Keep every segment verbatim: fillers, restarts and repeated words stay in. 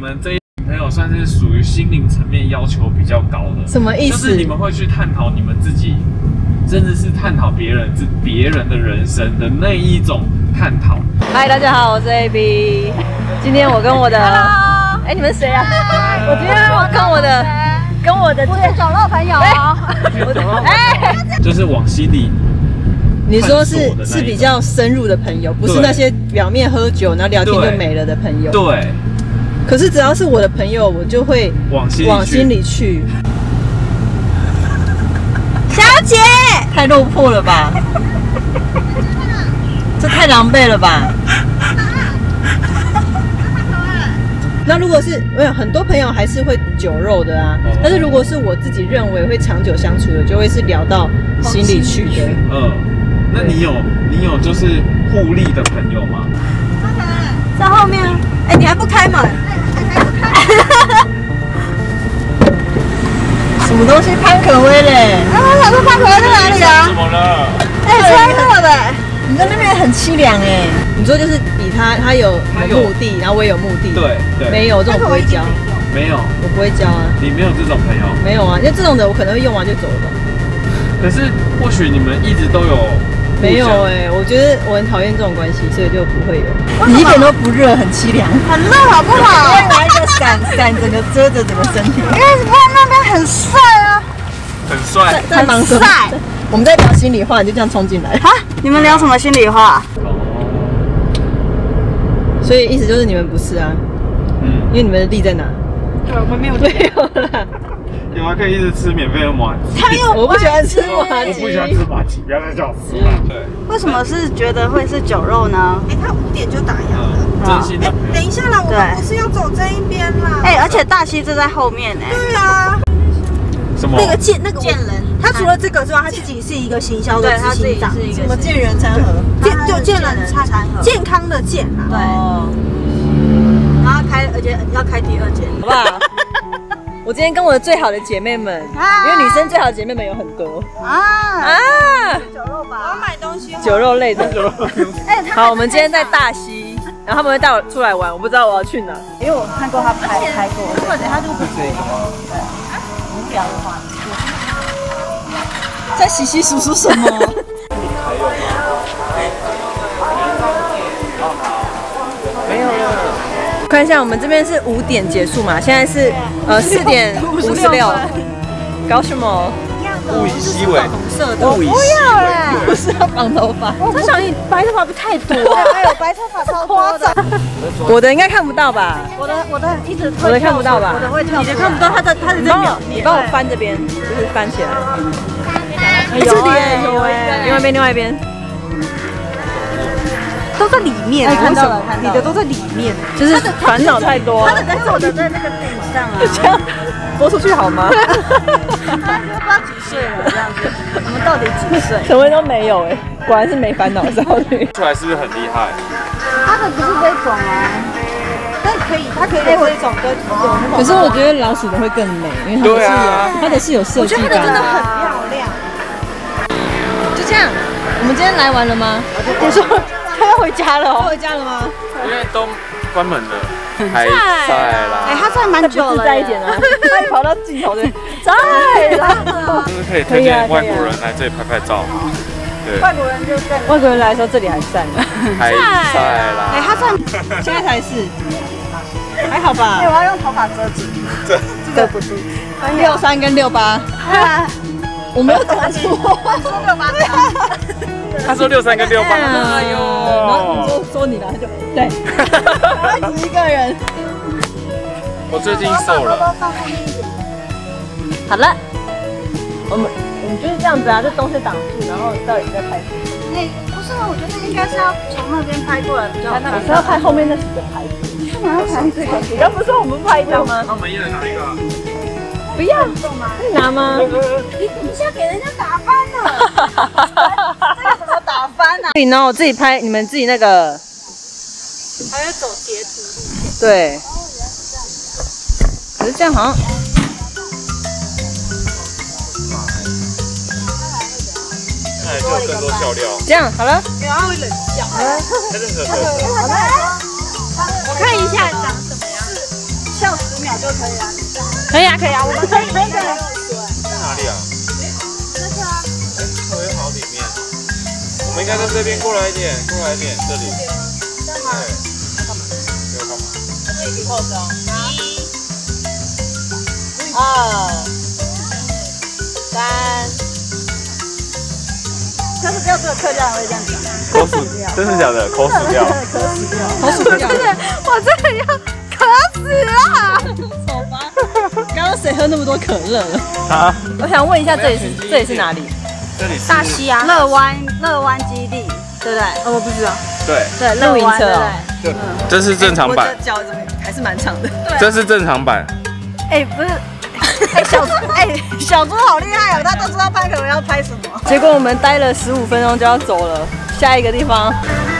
们这一群朋友算是属于心灵层面要求比较高的。 什么意思？ 就是你们会去探讨你们自己，甚至是探讨别人、是别人的人生的那一种探讨。 嗨，大家好，我是 A B。今天我跟我的，哎、欸，你们谁啊？我今天我跟我的，跟我的最酒肉朋友哦。 哎，就是往心里。 你说是是比较深入的朋友，不是那些表面喝酒然后聊天就没了的朋友。 对。 可是只要是我的朋友，我就会往心往心里去。 小姐， 太落魄了吧？这太狼狈了吧？那如果是没有很多朋友还是会酒肉的啊，哦、但是如果是我自己认为会长久相处的，就会是聊到心里去的。 嗯，那你有你有就是互利的朋友吗？ 在后面。哎、欸，你还不开门？ 什么东西潘可威嘞？ 啊，我想说潘可威在哪里啊？ 怎么了？ 哎、欸，超热的。 你在那边很凄凉哎。你说就是比他，他有目的，然后我也有目的。 对对。 没有这种不会交。 没有。 我不会交啊。 你没有这种朋友？ 没有啊，因为这种的我可能会用完就走了吧。 可是或许你们一直都有。 没有哎、欸，我觉得我很讨厌这种关系，所以就不会有。你一点都不热，很凄凉。 很热好不好？ 我拿一个伞，伞整个遮着整个身体。 因为看那边很帅啊。 很帅。 在忙什么？我们在聊心里话，你就这样冲进来。 啊？你们聊什么心里话？ 所以意思就是你们不是啊。嗯。因为你们的地在哪？ 对，我们没有对有啦。 有啊，可以一直吃免费的麻吉。 他有， 我不喜欢吃麻吉。 我不喜欢吃麻吉，不要再叫我吃了。对。 为什么是觉得会是酒肉呢？ 哎，他五点就打烊了。 真心的。 哎，等一下啦，我们不是要走这一边啦。 哎，而且大溪就在后面哎。 对啊。 什么？ 那个健那个健人， 他除了这个之外，他自己是一个行销的执行长。 什么健人餐盒？ 健就健人餐盒，健康的健啊。 对。然后开，而且要开第二间， 好不好？我今天跟我的最好的姐妹们，因为女生最好的姐妹们有很多啊啊， 酒肉吧， 我要买东西， 酒肉类的。好，我们今天在大溪，然后他们会带我出来玩，我不知道我要去哪， 因为我看过他拍拍过，如果等下就不这个吗？ 对，无聊的话， 在洗洗数数什么？没有了。看一下，我们这边是五点结束嘛，现在是呃四点五十六。搞什么？ 物以稀为红色的。 物以稀为不是要绑头发。他想你白头发不太多， 还有白头发超多的。 我的应该看不到吧？ 我的我的一直我的看不到吧？ 我的会跳。 你的看不到，他的他的这边，你帮我翻这边，就是翻起来。这里有哎，另外一边另外一边。 都在里面， 哎，看到了，看到了， 你的都在里面， 就是烦恼太多。 他的在我的在那个顶上啊， 这样播出去好吗？ 他就不知道几岁了这样子，我们到底几岁？ 陈威都没有哎，果然是没烦恼少女。 出来是不是很厉害？ 他的不是这种啊，但可以，他可以这种跟可是我觉得老鼠的会更美，因为它的是有它的是有设计感。 我觉得它的真的很漂亮。 就这样，我们今天来完了吗？我说。他要回家了哦！回家了吗？ 因为都关门了，还在啦。 哎，他在蛮久了， 在一点啊，他跑到镜头这边，在啦。 就是可以推荐外国人来这里拍拍照。对， 外国人就在。 外国人来的时候，这里还在， 还在啦。 哎，他在， 现在才是，还好吧？ 哎，我要用头发遮住， 遮遮不住。六三跟六八，我没有讲错， 说六八。 他说六三跟六八， 哎呦，然后你就说你了，他就对，然后只一个人。 我最近瘦了。 好了，我们我们就是这样子啊，这东西挡住，然后到底在拍什么？ 哎，不是啊，我觉得应该是要从那边拍过来比较好。 我是要拍后面那几个牌子。 干嘛要拍这个？ 你刚不是说我们拍一张吗？ 那我们一人拿一个。 不要，可以拿吗？ 你等一下给人家打翻了，这个怎么打翻啊？ 然后我自己拍，你们自己那个， 还要走截图路线。 对。可是这样好像， 那就有更多笑料。 这样好了。 没有，他会冷笑。 好了， 好了，我看一下长什么样。 就可以了。 可以啊，可以啊，我们可以可以。 在哪里啊？那个啊。哎，特别好里面。我们应该在这边过来一点，过来一点，这里。 在吗？ 要干嘛？要干嘛？ 一起 pose 哦。一、二、三。 但是只有这个客家人会这样讲。 口死，真的假的？口死掉。 口死掉。口死掉。 我真的要渴死了。 走吧。刚刚谁喝那么多可乐了？ 啊？ 我想问一下，这里是这里是哪里？ 这里是大溪啊，乐湾乐湾基地，对不对？哦，我不知道。 对对， 露营车哦。 对，这是正常版。 我的脚怎么还是蛮长的？ 这是正常版。 哎，不是。哎，小猪，哎，小猪好厉害哦，他都知道拍可能要拍什么。 结果我们待了十五分钟就要走了，下一个地方。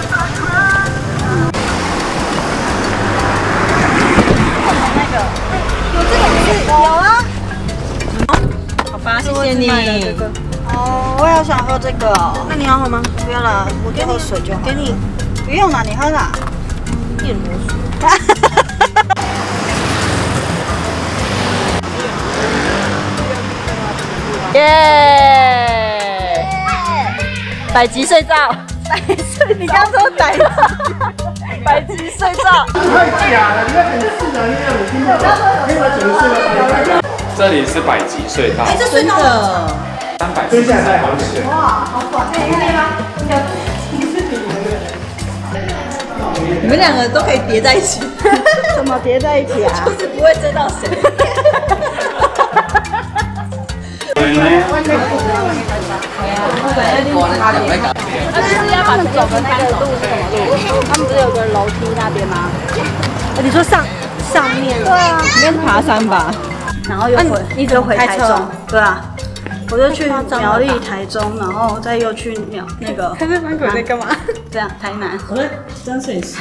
那个有这种是有啊。 好吧，谢谢你。 哦，我也想喝这个哦。那你要喝吗？不要了，我给你水就好。给你，不用了，你喝啦。面膜水。 耶！百集睡觉， 百岁，你刚说百集， 百集睡觉。 太假了！你要很自然，你要很听到，可以把整个睡到。 这里是百集隧道。 哎，这真的。 三百。 蹲下来好险。 哇，好短，可以可以吗？ 你们两个都可以叠在一起。 怎么叠在一起啊？ 就是不会遮到谁。 那就是要把走的那个路是什么路？他们不是有个楼梯那边吗？你说上上面？对啊， 应该是爬山吧。 然后又回，一直回台中。对啊，我就去苗栗、台中，然后再又去苗那个。 看这翻滚在干嘛？ 这样，台南。 我在当摄影师。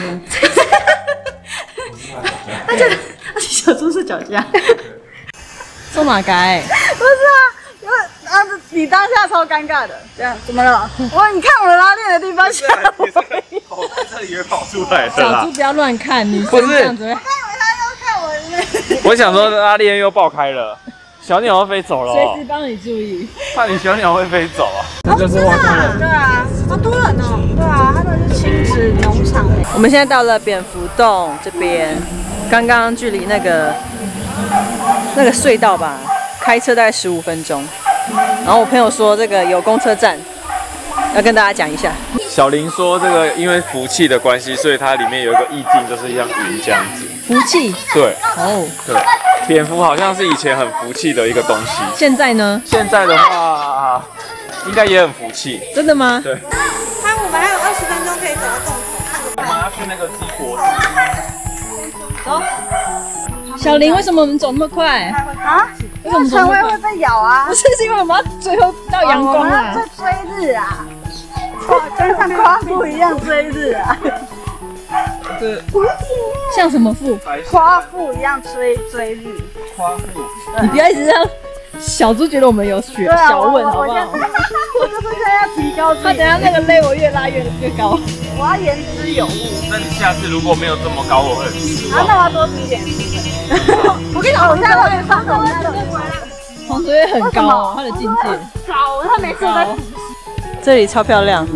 而且而且小猪是脚架。 做马改？ 不是啊，因为啊，你当下超尴尬的。这样怎么了？我你看我的拉链的地方，小你是可以跑在这里也跑出来的啦。 小猪不要乱看，你不是这样子会。 我以为他要看我的那。 我想说拉链又爆开了，小鸟要飞走了。 随时帮你注意。 怕你小鸟会飞走啊。这就是外国人。 对啊，好多人哦。对啊，他们是亲子农场。 我们现在到了蝙蝠洞这边，刚刚距离那个那个隧道吧，开车大概十五分钟。然后我朋友说这个有公车站，要跟大家讲一下。 小林说这个因为福气的关系，所以它里面有一个意境，就是像云这样子。 福气？ 对。 哦。 对。蝙蝠好像是以前很福气的一个东西。 现在呢？ 现在的话，应该也很福气。 真的吗？ 对。 那我们还有二十分钟可以走到洞口。 我们要去那个鸡国。 走。小林，为什么我们走那么快？ 啊？ 为什么肠胃会被咬啊？ 不是，是因为我们要最后到阳光啊。 在追日啊，跟上夸父一样追日啊。 这像什么父？ 夸父一样追追日。 夸父。 你不要一直让小猪觉得我们有学小问，好不好？ 我就是现在要提高自己。 他等下那个肋我越拉越越高。 我要言之有物。 那你下次如果没有这么高，我会很失望。 那我要多吃一点。我跟你讲，我现在会放松那个。 黄哲也很高哦，他的境界。 高，他每次都在。 这里超漂亮。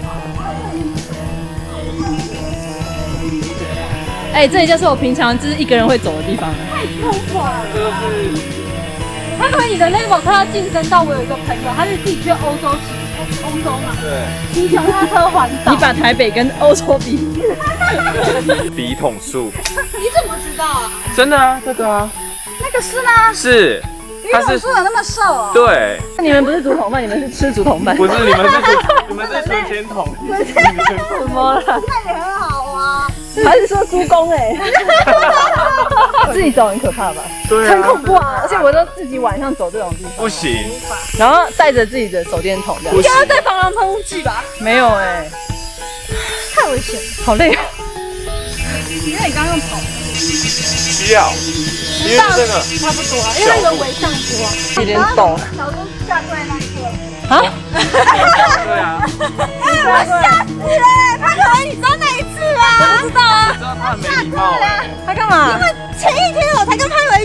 哎，这里就是我平常就是一个人会走的地方。 太空旷了。他和你的 level， 他要晋升到我有一个朋友，他是自己去欧洲骑欧洲嘛， 对， 骑脚踏车环岛。 你把台北跟欧洲比， 笔筒树。 你怎么知道啊？ 真的啊，这个啊。 那个是吗？ 是。 笔筒树有那么瘦哦？ 对。 你们不是竹筒饭，你们是吃竹筒饭。 不是，你们是你们是存钱筒。 什么了？ 那也很好啊。 还是说猪公哎？自己走很可怕吧？ 对啊， 很恐怖啊！而且我都自己晚上走这种地方， 不行。 然后带着自己的手电筒，这样。 应该要带防狼喷雾器吧？ 没有哎， 太危险了， 好累啊！ 因为你刚刚用跑。 需要，因为这个差不多啊，因为有围上坡， 有点陡。 小猪下跪那一刻。 啊？ 对啊。 哎，我吓死了！他可能你知道哪一次吗？我不知道啊。 知道他很没礼貌哎。 他干嘛？ 因为前一天我才跟潘伟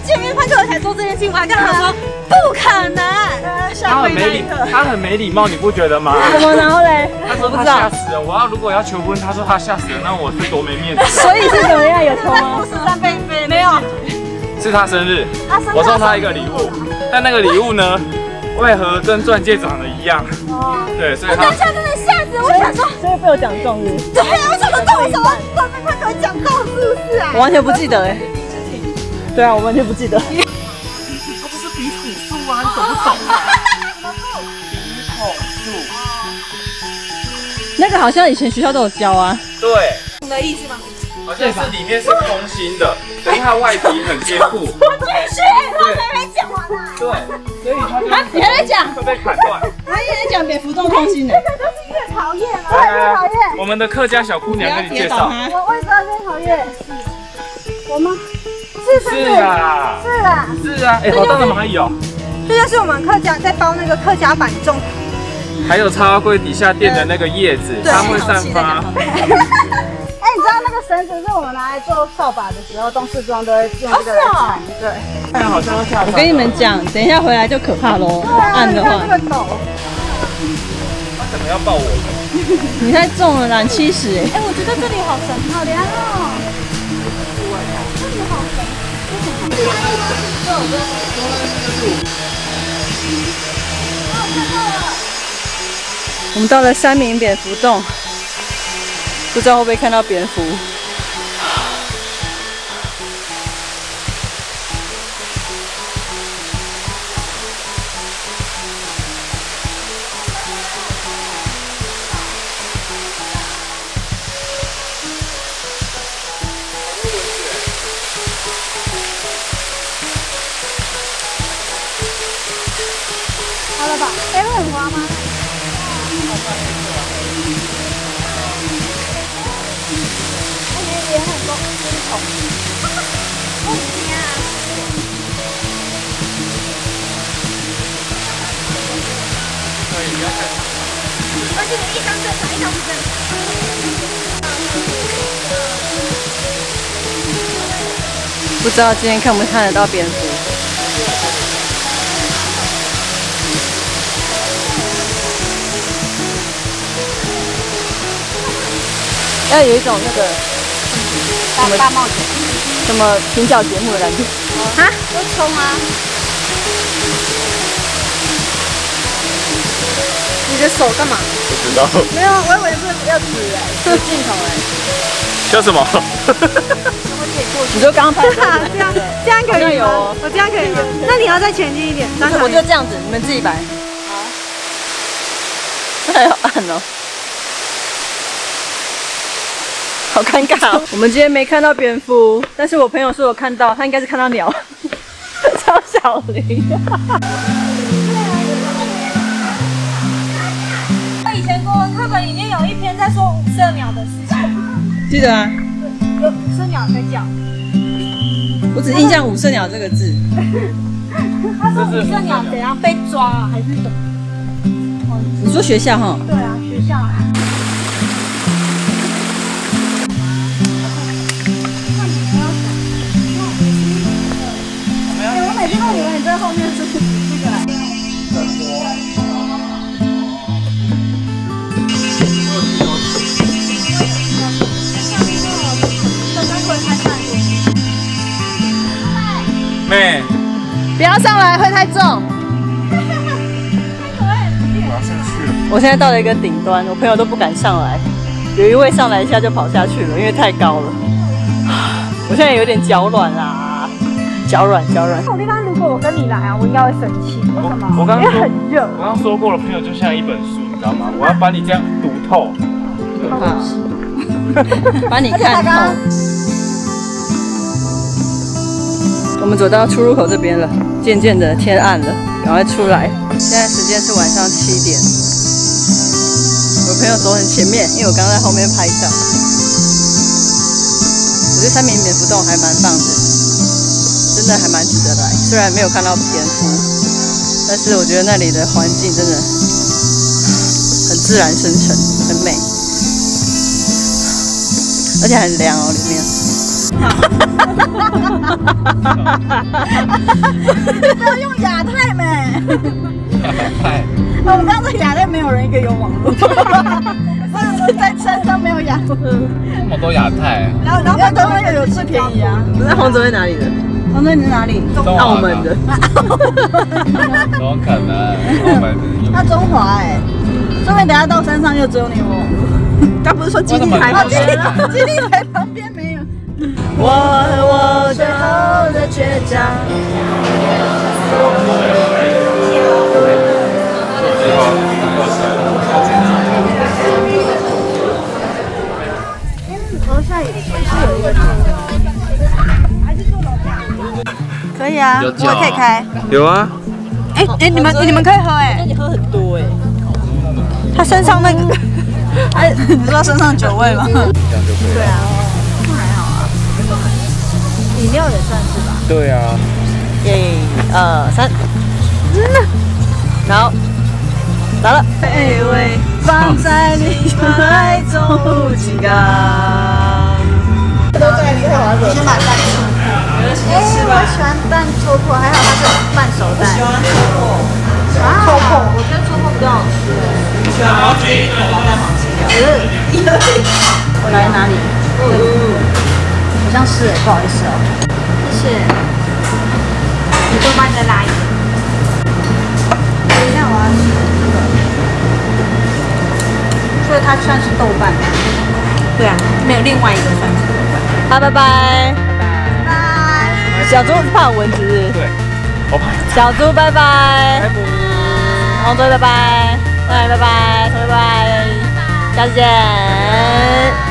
做这件事情，我还跟他说不可能。 他很没礼，他很没礼貌，你不觉得吗？ 怎么然后嘞？ 他说他吓死了，我要如果要求婚，他说他吓死了，那我是多没面子。 所以是怎么样？有求吗？ 富士山被飞没有？ 是他生日，我送他一个礼物，但那个礼物呢，为何跟钻戒长得一样？哦，对，所以他。 当下真的吓死我，想说， 所以被我讲中是？ 对啊，我想说这为什么这被快给我讲中是不是啊？ 我完全不记得哎。对啊，我完全不记得。 他不是比土数啊，你懂不懂啊？比土数。 那个好像以前学校都有教啊。 对。 你的意思吗？ 好像是里面是空心的，可是它外皮很坚固。 我继续，我还没讲完呢。 对，所以它就啊，你还在讲？ 会被砍断。 我还在讲蝙蝠洞空心呢。 这个就是越讨厌了，我越讨厌。 我们的客家小姑娘跟你介绍。 我为什么越讨厌？我吗？是是是啊， 是啊， 是啊，哎，好大的蚂蚁哦！ 这就是我们客家在包那个客家板粽。 还有插花柜底下垫的那个叶子，它会散发。 哎，你知道那个绳子是我们拿来做扫把的时候，动式装都会用这个来缠。对。 太阳好像要下山。 我跟你们讲，等一下回来就可怕喽。暗的话。 这个抖。 他怎么要抱我呢？ 你太重了啦，七十哎。 哎，我觉得这里好神，好凉哦。这里好神。 我们到了三明蝙蝠洞，不知道会不会看到蝙蝠。 好了吧？哎，会很滑吗？也很多昆虫，哦天啊！ 可以，不要太长。 而且一张正常，一张不正常。 不知道今天看不看得到蝙蝠？要有一种那个大大冒险， 什么寻找节目的感觉啊？要冲啊！你的手干嘛？ 不知道。 没有，我以为是要指哎，指镜头哎。 叫什么？ 你说刚刚拍的？ 这样这样可以吗？我这样可以吗？那你要再前进一点。 不是，我就这样子，你们自己摆。好。这还要按哦。好尴尬哦！我们今天没看到蝙蝠，但是我朋友说有看到，他应该是看到鸟，超小林。 他以前国文课本里面有一篇在说五色鸟的事情， 记得啊？ 有五色鸟在叫。 我只印象五色鸟这个字。 他说五色鸟怎样被抓啊，还是什么？ 你说学校哈？ 对啊，学校。我每次都以为你在后面是这个。 妹， 不要上来，会太重。 我要上去了。 我现在到了一个顶端，我朋友都不敢上来，有一位上来一下就跑下去了，因为太高了。我现在有点脚软啊，脚软脚软。 这种地方如果我跟你来啊，我应该会生气。为什么？ 我刚刚因为很热。 我刚刚说过了，朋友就像一本书，你知道吗？我要把你这样读透。 好，把你看透。我们走到出入口这边了，渐渐的天暗了，赶快出来。现在时间是晚上七点，我朋友走很前面，因为我刚在后面拍照。我觉得三明蝙蝠洞还蛮棒的，真的还蛮值得来。虽然没有看到蝙蝠，但是我觉得那里的环境真的很自然生成，很美，而且很凉哦，里面。 不要用亚太没？ 亚太。 我们刚刚在亚太没有人一个有网络，在山上没有亚络。 那么多亚太。 然后然后台湾又有最便宜啊。 不是洪泽在哪里的？ 洪泽你是哪里？ 澳门的。 怎么可能？澳门的。 他中华哎，说明等下到山上又只有你有网络。 刚不是说基地台旁边？ 基地台旁边没有。 我和我最后的倔强。 楼下也是有一个还是坐楼下？可以啊，我也可以开。 有啊。 哎哎，你们你们可以喝哎。 你喝很多哎。 他身上那个，哎，你知道身上酒味吗？对啊，还好啊。饮料也算是吧。 对啊。 一、二、三，然后打了。卑微放在你怀中不及刚。 都在你好玩。先买蛋戳破。哎，我喜欢蛋戳破，还好它是半熟蛋。喜欢戳破。啊，戳破，我觉得戳破比较好吃。你喜欢吗？毛蛋好吃掉。我来哪里？好像是哎，不好意思哦。谢谢。你多帮你再拉一点。等一下我要吃这个。所以它算是豆瓣。对啊，没有另外一个算是豆瓣。 好，拜拜。 拜。 小猪怕蚊子是不是？ 对。我怕。 小猪拜拜。洪泽拜拜。拜拜拜拜，拜拜，下次见。